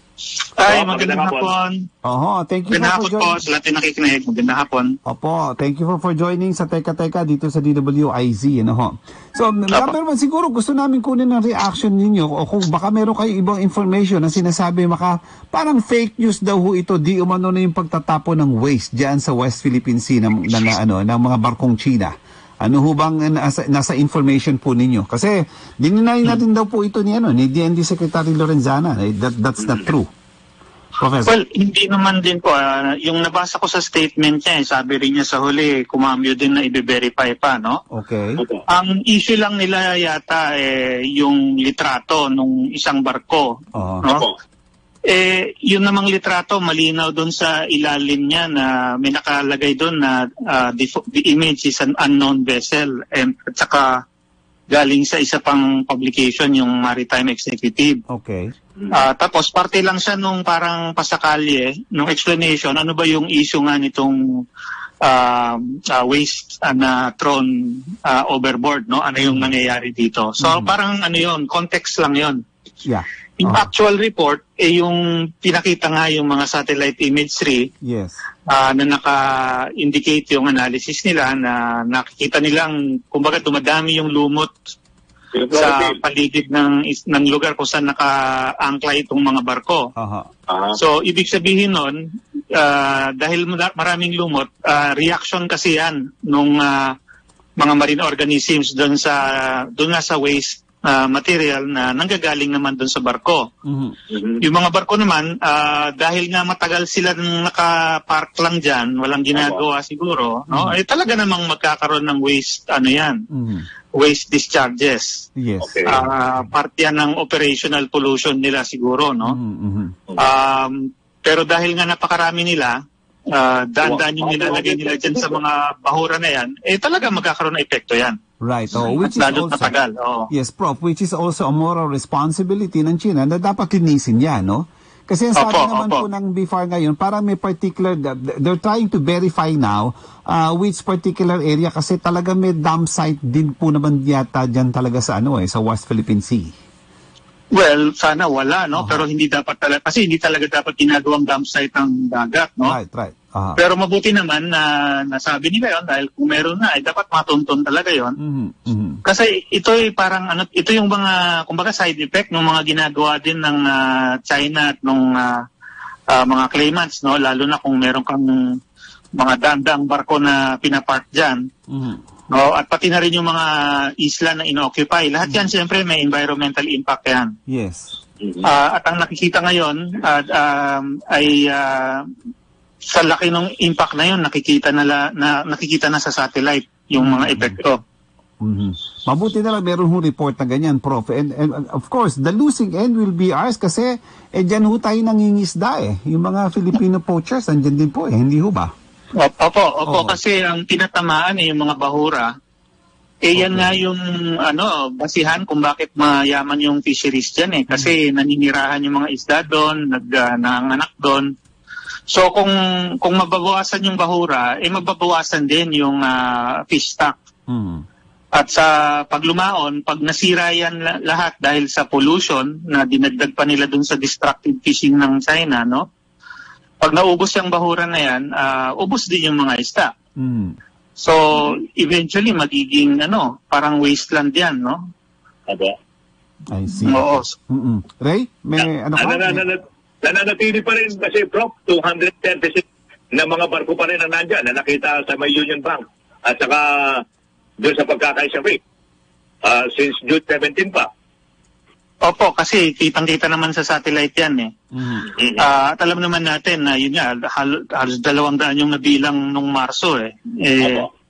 Ay, Oo, magandang magandang hapon. Oho, thank you Magandang po hapon for po joining. sa lahat ng nakikinig. Magandang hapon. Opo, thank you for, for joining sa Teka Teka dito sa D W I Z, ano ho. So, number one, siguro gusto namin kunin ang reaction ninyo o kung baka meron kayo ibang information na sinasabi maka parang fake news daw ho ito, di umano na yung pagtatapo ng waste diyan sa West Philippine Sea ng, ng, ano, ng mga barkong China. Ano ho bang nasa, nasa information po ninyo? Kasi dininay natin daw po ito ni, ano, ni D N D Secretary Lorenzana. Eh, That, that's not true. Professor. Well, hindi naman din po. ah, yung nabasa ko sa statement niya, eh, sabi rin niya sa huli, kumambyo din na i-verify pa, no? Okay. Ang issue lang nila yata eh, yung litrato nung isang barko. Oo. No? Opo. Eh, yun namang litrato, malinaw doon sa ilalim niya na may nakalagay doon na ah, the, fo- the image is an unknown vessel. And, at saka galing sa isa pang publication, yung Maritime Executive. Okay. Ah, tapos parte lang siya nung parang pasakalye, nung explanation, ano ba yung issue nga nitong ah, ah, waste ah, na thrown ah, overboard, no? Ano yung nangyayari dito? So parang ano yun, context lang yun. Yeah. Yung Oh, actual report, eh yung pinakita nga yung mga satellite imagery yes. ah, na naka-indicate yung analysis nila na nakikita nilang, kumbaga dumadami yung lumot sa paligid ng is- ng lugar kung saan naka-angkla itong mga barko. Aha. Ah, So, ibig sabihin nun, ah, dahil mada- maraming lumot, ah, reaction kasi yan nung ah, mga marine organisms doon sa doon nga sa waste ah, material na nanggagaling naman doon sa barko. Mhm. mhm. Yung mga barko naman, ah, dahil nga matagal sila nang naka-park lang dyan, walang ginagawa siguro, no? Eh talaga namang magkakaroon ng waste, ano yan, Mhm. waste discharges. Yes. Okay. Ah, part yan ng operational pollution nila siguro, no? Mhm, mhm. Um, pero dahil nga napakarami nila, ah, daan-daan yung nilalagay nila dyan sa mga bahura na yan, eh talaga magkakaroon ng epekto yan. Right. Oh, which is At lalo't also, matagal. Oh. yes, Prof, which is also a moral responsibility ng China na dapat linisin yan, no? Kasi ang sabi Opo, naman opo. po ng B F A R ngayon, parang may particular, they're trying to verify now uh, which particular area kasi talaga may dump site din po naman yata dyan talaga sa ano eh, sa West Philippine Sea. Well, sana wala, no? Uh-huh. Pero hindi dapat talaga, kasi hindi talaga dapat ginagawang dump site ang dagat, no? Right, right. Uh-huh. Pero mabuti naman na nasabi nila yun dahil kung meron na, ay dapat matuntun talaga yun. Mm-hmm. Mm-hmm. Kasi ito ay parang, ano, ito yung mga, kumbaga side effect ng mga ginagawa din ng uh, China at ng uh, uh, mga claimants, no? Lalo na kung meron kang mga dandang barko na pinapark dyan. Mm-hmm. No, at pati na rin yung mga isla na inoccupy. Lahat yan, siyempre, may environmental impact yan. Yes. Uh, at ang nakikita ngayon uh, um, ay uh, sa laki ng impact na yun, nakikita na, la, na, nakikita na sa satellite yung mga epekto. Mm-hmm. Mabuti na lang meron hong report na ganyan, Prof. And, and of course, the losing end will be ours kasi eh, dyan ho tayo nangingisda eh. Yung mga Filipino poachers, andyan din po eh. Hindi ho ba? Opo, opo, Oo. kasi ang tinatamaan ay yung mga bahura. Eh yan Okay. nga yung ano, basihan kung bakit mayaman yung fisheries dyan eh. Kasi naninirahan yung mga isda doon, nag, uh, nanganak doon. So kung kung mababawasan yung bahura, eh mababawasan din yung uh, fish stock. Mm-hmm. At sa paglumaon, pag nasira yan la- lahat dahil sa pollution na dinagdag pa nila doon sa destructive fishing ng China, no? Pag naubos yung bahura na yan, uh, ubos din yung mga isda. Mm-hmm. So, eventually, magiging, ano, parang wasteland yan, no? Aba. I see. Oo. Mm-mm. Ray, may ano ka? Nananat- Nananatili pa rin kasi, Prof, two hundred thirty-six na mga barko pa rin ang nandyan na nakita sa may Union Bank at saka doon sa pagkakaisang week. Uh, since June seventeenth pa. Opo, kasi kitang-kita naman sa satellite yan, eh. Mm-hmm. Ah, at alam naman natin na yun nga, hal- halos dalawang daan yung nabilang nung Marso, eh. Eh, Opo.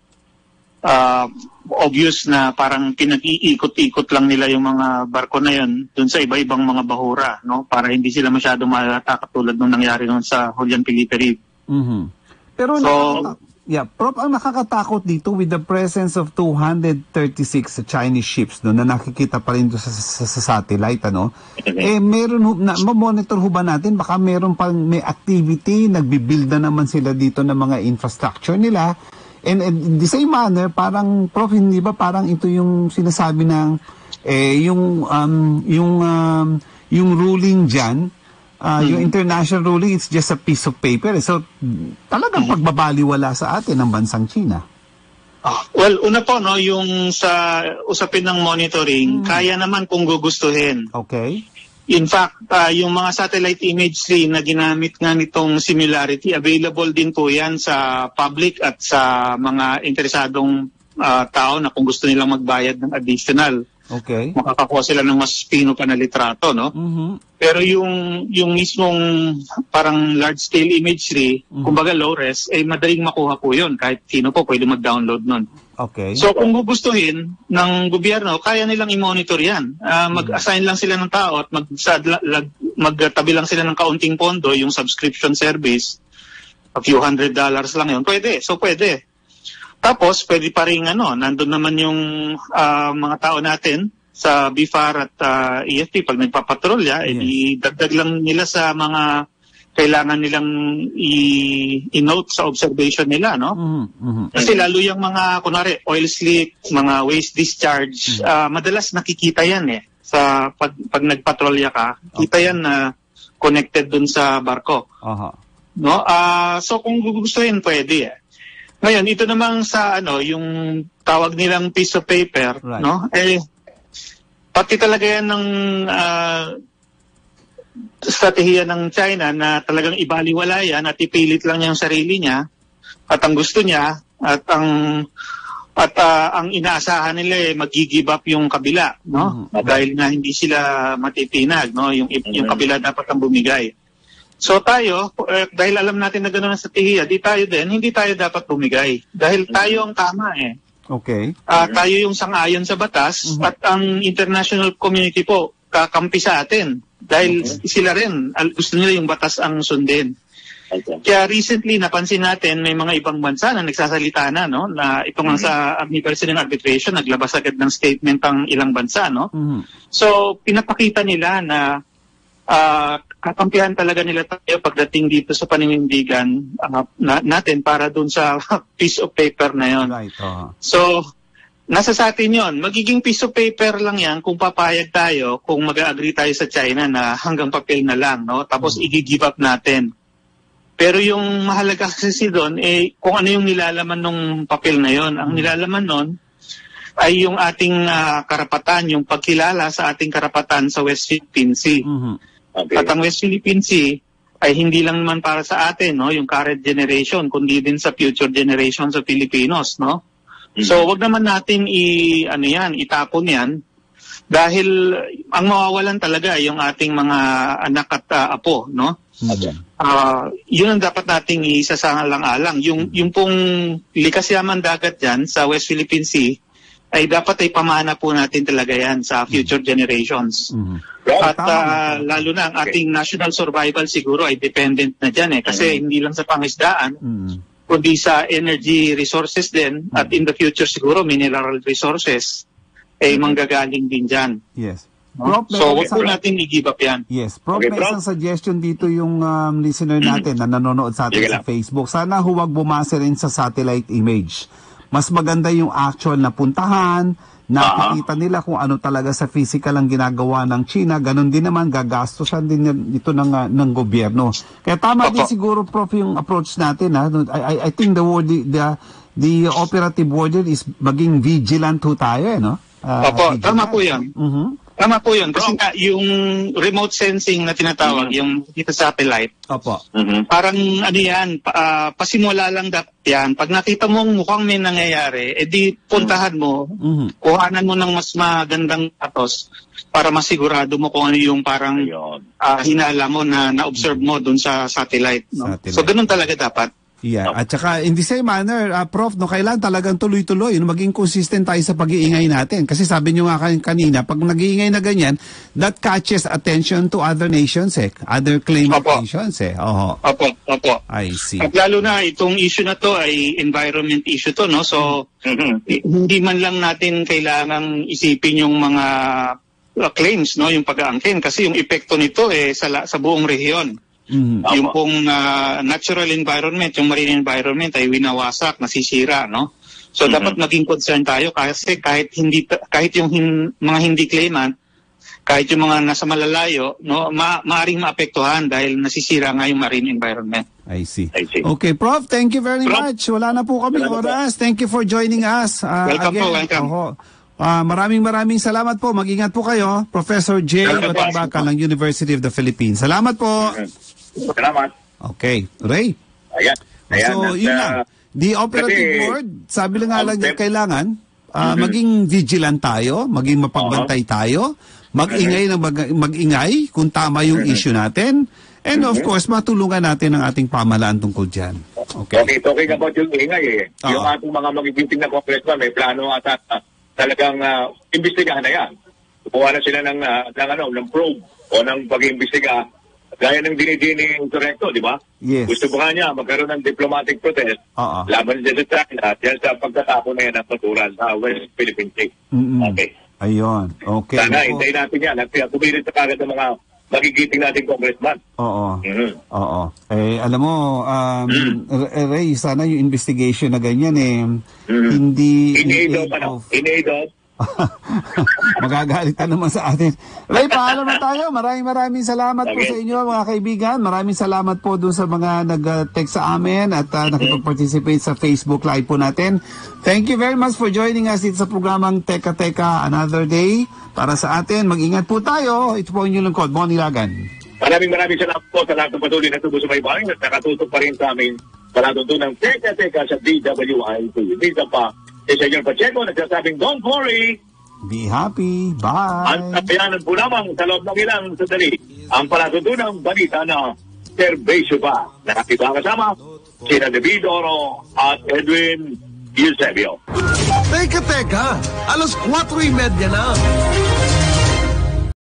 ah, obvious na parang pinag-iikot-ikot lang nila yung mga barko na yun dun sa iba-ibang mga bahura, no? Para hindi sila masyado malata katulad nung nangyari nun sa Julian Felipe Reef. Mm-hmm. Pero So, nakaka- yeah, Prof, ang nakakatakot dito with the presence of two hundred thirty-six Chinese ships no, na nakikita pa rin doon sa, sa, sa satellite, ano? Eh, meron, ho- na, ma-monitor ho ba natin? Baka meron pang may activity, nagbibuild na naman sila dito ng mga infrastructure nila. And, and in the same manner, parang, Prof, hindi ba parang ito yung sinasabi ng, eh, yung, um, yung, um, yung ruling dyan, Uh, Hmm. yung international ruling, it's just a piece of paper. So, talagang pagbabaliwala sa atin ng bansang China. Ah, well, una po, no, yung sa usapin ng monitoring, kaya naman kung gugustuhin. Okay? In fact, ah, yung mga satellite imagery na ginamit nga nitong Similarity, available din po yan sa public at sa mga interesadong ah, tao na kung gusto nilang magbayad ng additional. Okay. Makakakuha sila ng mas pino pa na litrato, no? Mm-hmm. Pero yung yung mismong parang large scale imagery, Mhm. kumbaga low res, eh madaling makuha po yun. Kahit sino po pwede mag-download nun. Okay. So kung gugustuhin ng gobyerno, kaya nilang i-monitor yan. Ah, mag-assign lang sila ng tao at mag magtabi lang sila ng kaunting pondo, yung subscription service, a few hundred dollars lang yun. Pwede. So pwede. Tapos, pwede pa rin, ano, nandun naman yung ah, mga tao natin sa B F A R at ah, E F P pag nagpapatrolya, Yes. edi dagdag lang nila sa mga kailangan nilang i- i-note sa observation nila, no? Mhm, mhm. Kasi lalo yung mga, kunwari, oil slick, mga waste discharge, ah, madalas nakikita yan eh. Sa pag, pag nagpatrolya ka, kita yan na connected dun sa barko. Aha. No? Ah, so kung gugustuhin, pwede eh. Ngayon, ito namang sa ano, yung tawag nilang piece of paper, Right. no? Eh, pati talaga yan ng ah, strategiya ng China na talagang ibaliwala yan at ipilit lang niya ang sarili niya at ang gusto niya at ang at ah, ang inaasahan nila eh mag-give up yung kabila, no? Mhm. Dahil nga hindi sila matitinag, no? Yung yung kabila dapat ang bumigay. So tayo, eh, dahil alam natin na gano'n ang strategiya, di tayo din, hindi tayo dapat bumigay. Dahil tayo ang tama eh. Okay. Ah, tayo yung sang-ayon sa batas Mhm. at ang international community po kakampi sa atin. Dahil sila rin, al- gusto nila yung batas ang sundin. Okay. Kaya recently, napansin natin, may mga ibang bansa na nagsasalita na, no? Na ito nga sa anniversary ng arbitration, naglabas agad ng statement ang ilang bansa, no? Mhm. So, pinapakita nila na ah, kakampihan talaga nila tayo pagdating dito sa paninindigan ah, na, natin para dun sa piece of paper na yon. Right. Aha. So, nasa sa atin yon. Magiging piece of paper lang yan kung papayag tayo, kung mag-agree tayo sa China na hanggang papel na lang, no? Tapos mm-hmm. i-give up natin. Pero yung mahalaga kasi doon, eh, kung ano yung nilalaman ng papel na yon. Ang nilalaman nun ay yung ating uh, karapatan, yung pagkilala sa ating karapatan sa West Philippine Sea. Mm-hmm. Okay. At ang West Philippine Sea ay hindi lang naman para sa atin, no, yung current generation, kundi din sa future generations of Filipinos, no? Mm-hmm. So, wag naman natin i ano yan, itapon yan dahil ang mawawalan talaga yung ating mga anak at uh, apo, no? Okay. Uh, yun ang dapat nating isasangalang-alang. Yung yung pong likas yaman dagat diyan sa West Philippine Sea ay dapat ay pamana po natin talaga yan sa future generations. Mm-hmm. At uh, lalo na ang ating national survival siguro ay dependent na dyan eh. Kasi mm-hmm. hindi lang sa pangisdaan, mm-hmm. kundi sa energy resources din, mm-hmm. at in the future siguro mineral resources ay manggagaling din dyan. Yes. No? Prof, so, huwag po natin i-give up yan. Yes. Prof, okay, may isang suggestion dito yung um, listener natin na nanonood sa atin sa Facebook. Sana huwag bumasa rin sa satellite image. Mas maganda yung actual na puntahan, nakikita uh-huh. nila kung ano talaga sa physical ang ginagawa ng China. Ganon din naman, gagastosan din ito ng, uh, ng gobyerno. Kaya tama uh-huh. din siguro, Prof, yung approach natin. Ha? I, I think the word, the, the operative word is maging vigilant ho tayo. Eh, no? Uh, Opo, vigilant. Tama po yan. Uh-huh. Tama po yun. Kasi nga, yung remote sensing na tinatawag, mm-hmm. yung dito satellite, Opo. Mm-hmm. parang ano yan, pa, uh, pasimula lang dapat yan. Pag nakita mong mukhang may nangyayari, edi puntahan mo, mm-hmm. kuhanan mo ng mas magandang datos para masigurado mo kung ano yung parang uh, hinala mo na na-observe mo dun sa satellite. No? Satellite. So, ganun talaga dapat. Yeah, at saka in the same manner, uh, Prof, no, kailan talagang tuloy-tuloy, no, maging consistent tayo sa pag-iingay natin. Kasi sabi nyo nga kanina, pag nag-iingay na ganyan, that catches attention to other nations, eh, other claimant opo. nations, eh. Oho. Opo, opo. I see. At lalo na, itong issue na to ay environment issue to, no? So, mm-hmm. hindi man lang natin kailangang isipin yung mga uh, claims, no, yung pag-aangkin. Kasi yung epekto nito, eh, sa, sa buong rehiyon. Mm-hmm. Yung pong uh, natural environment, yung marine environment ay winawasak, nasisira, no? So mm-hmm. dapat maging concern tayo kasi kahit hindi kahit yung hin, mga hindi claimant, kahit yung mga nasa malalayo, no, ma maaring maapektuhan dahil nasisira nga yung marine environment. I see. I see. Okay, Prof, thank you very Prof. much. Wala na po kami oras. Thank you for joining us. Uh, welcome again. po, welcome. Oho. Uh, maraming maraming salamat po. Mag-ingat po kayo. Professor Jay Batangbakal ng University of the Philippines. Salamat po. Salamat. Okay. Ray? Ayan. Ayan. So, at, yun lang. The operative kasi, board, sabi lang nga lang okay. kailangan, uh, mm-hmm. maging vigilant tayo, maging mapagbantay uh-huh. tayo, mag-ingay ng mag- mag-ingay kung tama yung mm-hmm. issue natin, and mm-hmm. of course, matulungan natin ang ating pamahalaan tungkol dyan. Okay. Okay, talking about yung ingay eh. Uh-huh. Yung ating mga magigiting na congressman, may plano at uh, talagang uh, imbestigahan na yan. Kukuha na sila ng, uh, ng, ano, ng probe o ng pag-imbestiga gaya ng dinidini Recto, di ba? Yes. Gusto ba niya magkaroon ng diplomatic protest uh-huh. laban dyan sa China dahil sa pagtatapon na yan ng paturan sa West Philippine Sea. Mm-hmm. Okay. Ayun. Okay. Sana, so, hintayin natin yan. At kumilit sa kagad ng mga magigiting nating congressman. Oo. Mm-hmm. Oo. Eh, alam mo, um, mm-hmm. Ray, sana yung investigation na ganyan eh, mm-hmm. hindi... In-aid of, ano? In-aid of magagalitan naman sa atin. Ray, paalam na tayo. Maraming maraming salamat okay. po sa inyo mga kaibigan. Maraming salamat po dun sa mga nag-text sa amin at uh, nakipag-participate sa Facebook Live po natin. Thank you very much for joining us dito sa programang Teka Teka Another Day. Para sa atin, mag-ingat po tayo. Ito po inyong lingkod, Bon Ilagan. Maraming maraming salamat po sa lahat ng patuloy na tubo sa may bahay at nakatutok pa rin sa amin sa lahat ng Teka Teka sa D W I T. Dito pa si Senyor Pacheco nagsasabing, don't worry. Be happy. Bye. At kayanan po lamang sa loob ng ilang sandali ang palatuntunang balita na serbesyo pa. Nakatiba kasama sina David Oro at Edwin Eusebio. Teka, teka. Alas kwatro y media na.